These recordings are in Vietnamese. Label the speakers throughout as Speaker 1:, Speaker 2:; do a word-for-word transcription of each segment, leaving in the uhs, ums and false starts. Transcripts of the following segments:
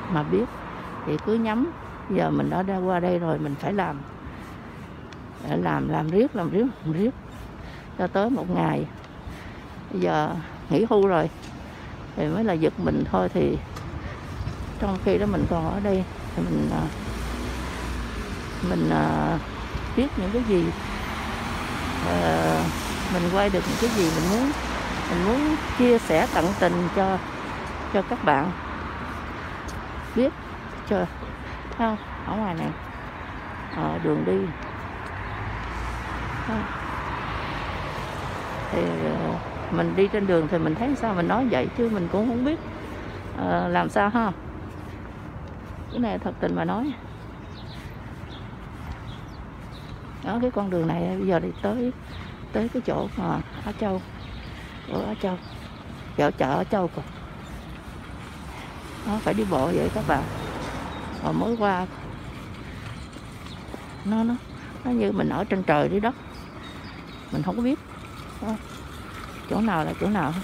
Speaker 1: mà biết thì cứ nhắm. Giờ mình đã qua đây rồi mình phải làm, để làm làm riết làm riết làm riết cho tới một ngày bây giờ nghỉ hưu rồi thì mới là giật mình thôi. Thì trong khi đó mình còn ở đây thì mình mình uh, biết những cái gì, uh, mình quay được những cái gì mình muốn mình muốn chia sẻ tận tình cho cho các bạn biết. Chờ không ở ngoài này, ở đường đi không. Thì uh, mình đi trên đường thì mình thấy sao mình nói vậy, chứ mình cũng không biết uh, làm sao ha. Cái này thật tình mà nói. Đó, cái con đường này bây giờ đi tới tới cái chỗ mà Á Châu, ở Á Châu, chợ chợ Á Châu còn. Đó, phải đi bộ vậy các bạn. Rồi mới qua nó nó nó như mình ở trên trời dưới đất, mình không có biết đó, chỗ nào là chỗ nào.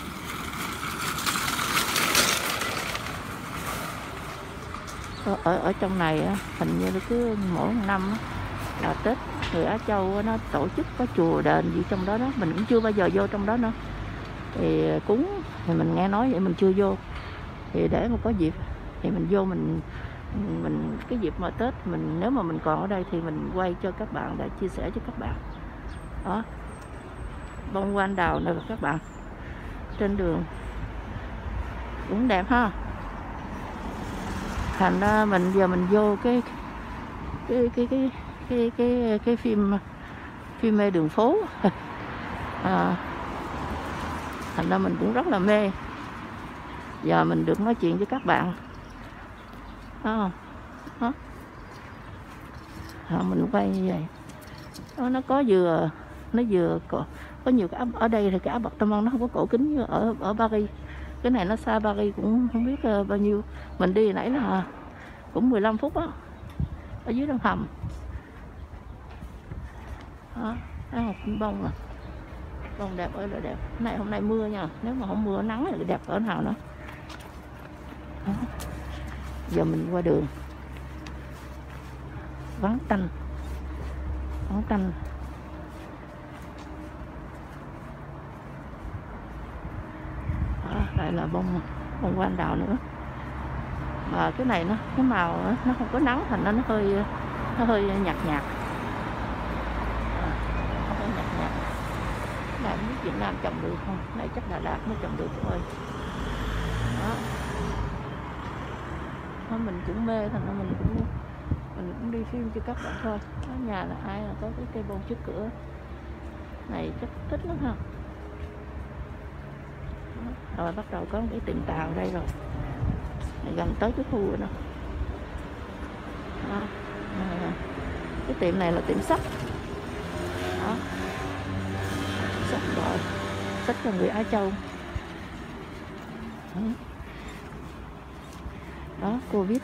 Speaker 1: Ở ở, ở trong này á, hình như cứ mỗi năm á, là Tết người Á Châu nó tổ chức có chùa đền gì trong đó đó, mình cũng chưa bao giờ vô trong đó nữa. Thì cúng thì mình nghe nói vậy mình chưa vô. Thì để mà có dịp thì mình vô, mình mình cái dịp mà Tết mình nếu mà mình còn ở đây thì mình quay cho các bạn để chia sẻ cho các bạn. Đó, bông hoa anh đào này các bạn, trên đường cũng đẹp ha. Thành ra mình giờ mình vô cái cái cái cái cái cái cái phim phim mê đường phố à, thành ra mình cũng rất là mê. Giờ mình được nói chuyện với các bạn đó, đó. À, mình quay như vậy đó, nó có vừa nó vừa có, có nhiều cái áp ở đây thì cái áp bậc Tam Văn nó không có cổ kính như ở ở Paris. Cái này nó xa Paris cũng không biết uh, bao nhiêu. Mình đi nãy là cũng mười lăm phút á, ở dưới đường hầm đó. Thấy một bông à, bông đẹp ơi là đẹp. Này hôm nay mưa nha, nếu mà không mưa nắng thì đẹp cỡ nào nữa đó. Giờ mình qua đường vắng tanh vắng tanh. Đó, đây là bông bông hoa anh đào nữa. Mà cái này nó cái màu đó, nó không có nắng thành nó nó hơi nó hơi nhạt nhạt. À, nó hơi nhạt nhạt. Cái này không biết Việt Nam trồng được không? Cái này chắc Đà Lạt mới trồng được thôi. Đó. Đó, mình cũng mê thành ra mình cũng mình cũng đi phim cho các bạn thôi. Ở nhà là ai là có cái cây bông trước cửa này chắc thích lắm ha. Đó. Rồi bắt đầu có một cái tiệm tàu đây rồi, này gần tới cái khu rồi đó. Đó. À, cái tiệm này là tiệm sách đó, sách gọi sách cho người Á Châu đó, đó Covid.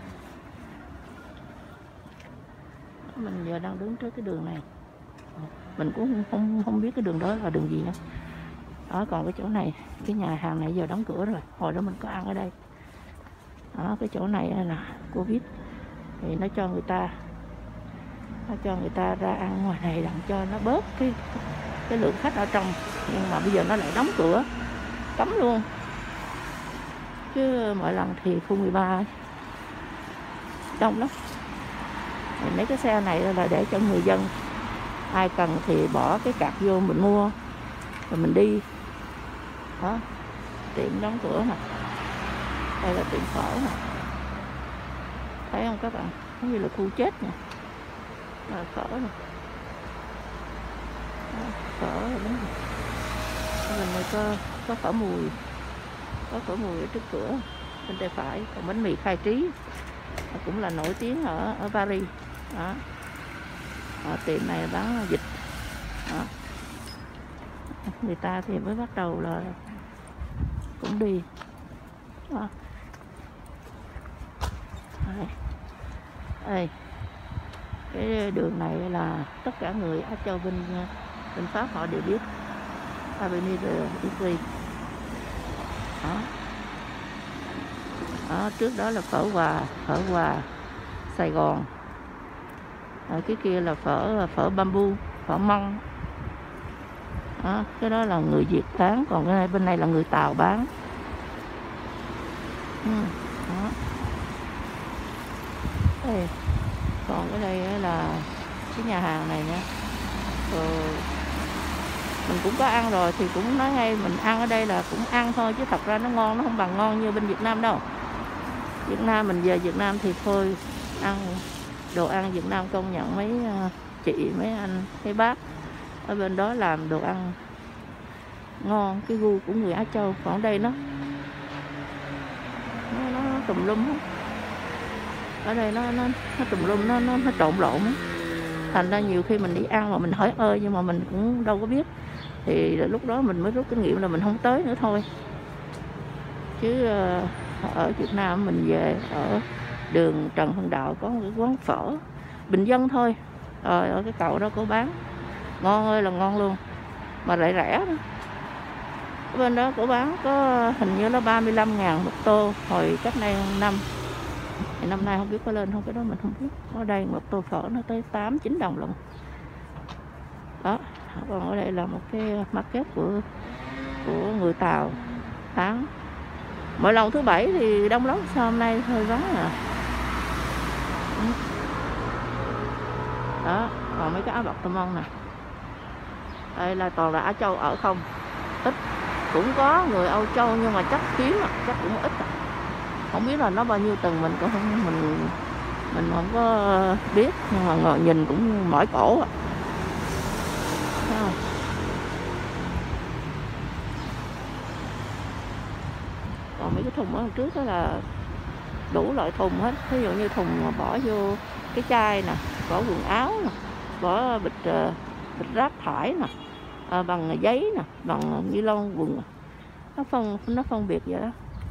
Speaker 1: Đó, mình giờ đang đứng trước cái đường này, mình cũng không không biết cái đường đó là đường gì nữa. Đó, còn cái chỗ này, cái nhà hàng này giờ đóng cửa rồi, hồi đó mình có ăn ở đây. Đó, cái chỗ này là Covid thì nó cho người ta nó cho người ta ra ăn ngoài này đặng cho nó bớt cái cái lượng khách ở trong. Nhưng mà bây giờ nó lại đóng cửa cấm luôn, chứ mọi lần thì khu mười ba ấy, đông lắm. Thì mấy cái xe này là để cho người dân ai cần thì bỏ cái cạc vô mình mua rồi mình đi. Đó, tiệm đóng cửa nè, đây là tiệm phở nè, thấy không các bạn, giống như là khu chết nè. À, phở nè, à, phở rồi đúng rồi. Bên này có có phở mùi, có phở mùi ở trước cửa bên tay phải. Còn bánh mì Khai Trí cũng là nổi tiếng ở ở Paris. Đó, ở tiệm này bán vịt. Đó, người ta thì mới bắt đầu là cũng đi. Đó. Đây. Đây. Cái đường này là tất cả người Á Châu bên bên Pháp họ đều biết, Avenue de Italy. Đó. Đó, trước đó là phở Hòa, phở Hòa Sài Gòn. Ở cái kia là phở phở bamboo, phở măng. Đó, cái đó là người Việt bán, còn cái này, bên này là người Tàu bán. Ừ, đó. Đây. Còn cái đây là cái nhà hàng này nha. Rồi mình cũng có ăn rồi thì cũng nói ngay mình ăn ở đây là cũng ăn thôi, chứ thật ra nó ngon, nó không bằng ngon như bên Việt Nam đâu. Việt Nam mình về Việt Nam thì thôi, ăn đồ ăn Việt Nam công nhận mấy chị, mấy anh, mấy bác ở bên đó làm đồ ăn ngon, cái gu của người Á Châu. Còn ở đây nó nó, nó tùm lum hết. Ở đây nó nó, nó tùm lum, nó, nó nó trộn lộn hết. Thành ra nhiều khi mình đi ăn mà mình hỏi ơi nhưng mà mình cũng đâu có biết, thì lúc đó mình mới rút kinh nghiệm là mình không tới nữa thôi. Chứ ở Việt Nam mình về ở đường Trần Hưng Đạo có một cái quán phở bình dân thôi, rồi ở cái cậu đó cô bán ngon ơi là ngon luôn, mà lại rẻ nữa. Ở bên đó cổ bán có hình như là ba mươi lăm ngàn một tô hồi cách đây năm. Thì năm nay không biết có lên không, cái đó mình không biết. Ở đây một tô phở nó tới tám chín đồng lận. Đó, còn ở đây là một cái market của của người Tàu bán. Mỗi lần thứ bảy thì đông lắm, sao hôm nay hơi vắng à. Đó, còn mấy cái áo bọc tôm nè. Đây là toàn là Á Châu ở không, ít. Cũng có người Âu Châu nhưng mà chắc kiếm à, chắc cũng ít à. Không biết là nó bao nhiêu tầng, mình cũng không mình mình không có biết, nhưng mà ngồi nhìn cũng mỏi cổ à. Còn mấy cái thùng ở trước đó là đủ loại thùng hết, ví dụ như thùng bỏ vô cái chai nè, bỏ quần áo nè, bỏ bịch bịch rác thải nè, à, bằng giấy nè, bằng ni lông quần, nó phân nó phân biệt vậy đó.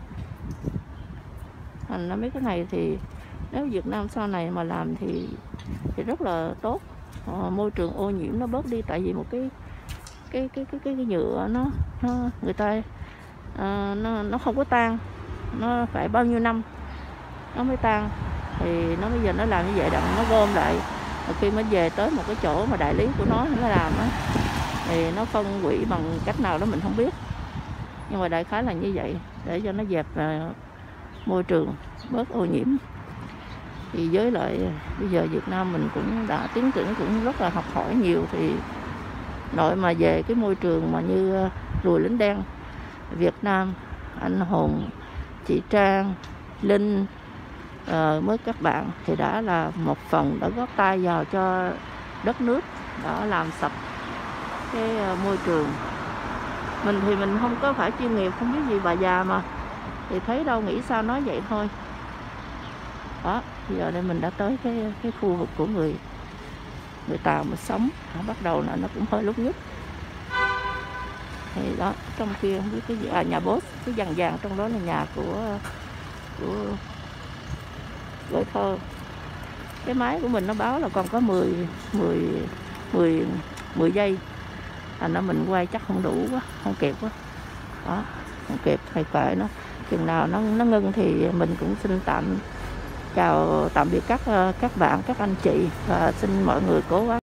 Speaker 1: Thành ra mấy cái này thì nếu Việt Nam sau này mà làm thì thì rất là tốt, à, môi trường ô nhiễm nó bớt đi, tại vì một cái cái cái cái cái, cái nhựa nó nó người ta à, nó nó không có tan, nó phải bao nhiêu năm nó mới tan, thì nó bây giờ nó làm như vậy đặng nó gom lại, và khi mới về tới một cái chỗ mà đại lý của nó nó làm á thì nó phân hủy bằng cách nào đó mình không biết, nhưng mà đại khái là như vậy để cho nó dẹp uh, môi trường bớt ô nhiễm. Thì với lại bây giờ Việt Nam mình cũng đã tiến triển, cũng rất là học hỏi nhiều, thì nội mà về cái môi trường mà như uh, Rùi Lính Đen Việt Nam, anh Hùng, chị Trang, Linh, uh, mới các bạn thì đã là một phần đã góp tay vào cho đất nước, đã làm sạch cái uh, môi trường. Mình thì mình không có phải chuyên nghiệp, không biết gì, bà già mà, thì thấy đâu nghĩ sao nói vậy thôi. Đó, bây giờ đây mình đã tới cái cái khu vực của người người Tàu mà sống. Đó, bắt đầu là nó cũng hơi lúc nhúc. Thì đó, trong kia không biết cái gì, à, nhà boss, cái vàng vàng trong đó là nhà của của Gửi Thơ. Cái máy của mình nó báo là còn có mười mười mười mười giây. Thành ra mình quay chắc không đủ quá, không kịp quá. Đó, không kịp, hay phải nó chừng nào nó nó ngưng thì mình cũng xin tạm chào tạm biệt các các bạn, các anh chị, và xin mọi người cố gắng